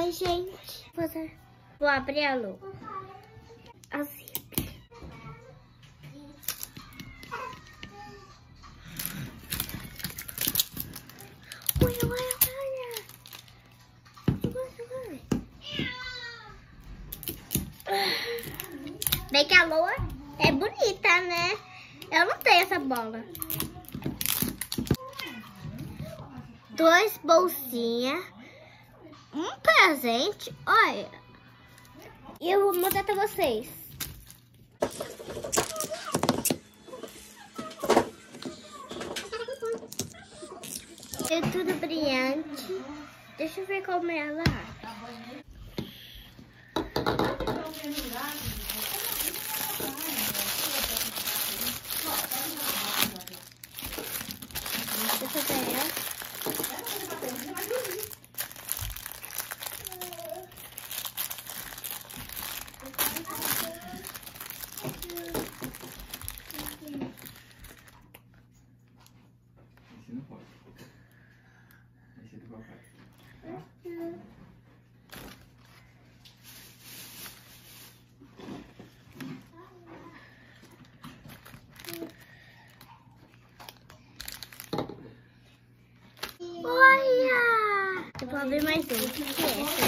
Ai, gente. Vou abrir a Lu. Assim. Olha. Bem que a Lua é bonita, né? Eu não tenho essa bola. 2 bolsinhas. Um presente. Olha. E eu vou mostrar pra vocês. É tudo brilhante. Deixa eu ver como ela abre. Deixa eu ver ela. Olha! Eu vou abrir mais um. O que é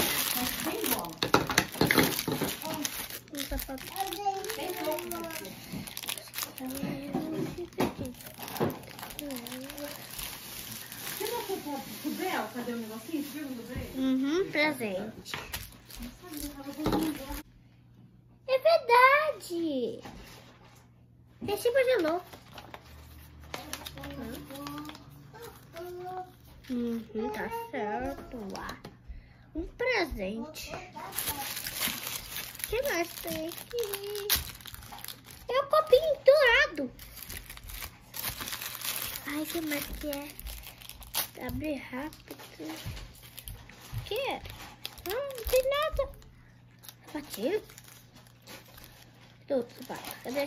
essa? Cadê o negocinho? Você viu no Bel? Presente. É verdade! Recibo de louco. Tá certo. Um presente. O que mais tem aqui? É um copinho dourado. Ai, o que mais que é? Abre rápido. O que é? Não tem nada. Sapatinho? Tudo, sapato. Cadê?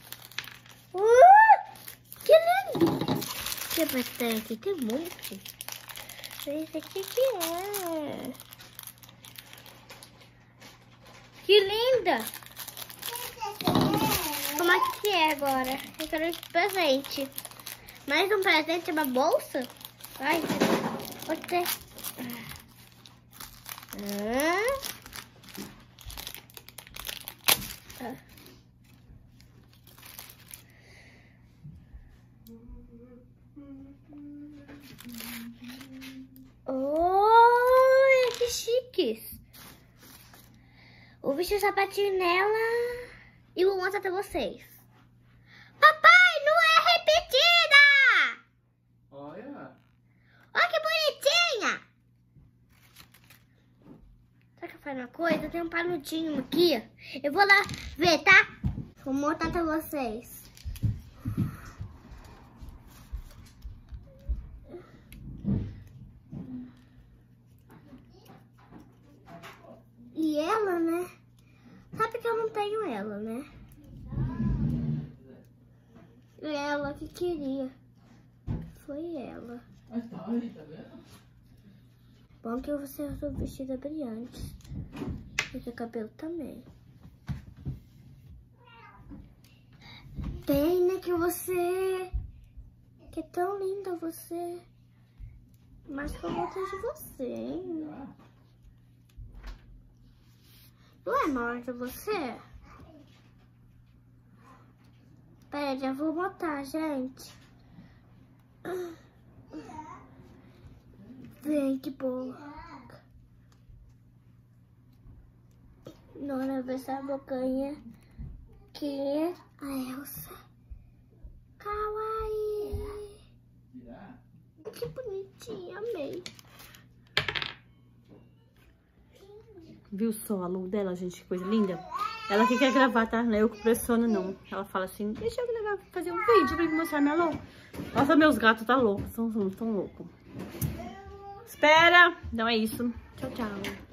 Que lindo! O que mais tem aqui? Tem um monte. Esse aqui que é? Que linda! Como é que é agora? Eu quero esse presente. Mais um presente, uma bolsa? Ai, outra. Oi, que chiques. Vou vestir o sapatinho nela e vou mostrar pra vocês. Papai, não é repetida! Olha. Olha que bonitinha! Só que eu faço uma coisa? Tem um paludinho aqui. Eu vou lá ver, tá? Vou mostrar pra vocês. E ela, né? Sabe que eu não tenho ela, né? Ela que queria. Foi ela. Tá vendo? Bom que você usou vestida brilhante. E o cabelo também. Pena que você... Que é tão linda você. Mas que eu gostei de você, hein? Não é maior de você? Pera, já vou botar, gente. Vem, que boa. Nora, vê essa bocanha. Que é a Elsa. Kawaii. Que bonitinha, amei. Viu só a luz dela, gente? Que coisa linda. Ela que quer gravar, tá? Não é eu que pressiono, não. Ela fala assim, deixa eu gravar, fazer um vídeo pra mostrar minha luz. Nossa, meus gatos tá loucos, tão loucos. Espera! Então é isso. Tchau, tchau.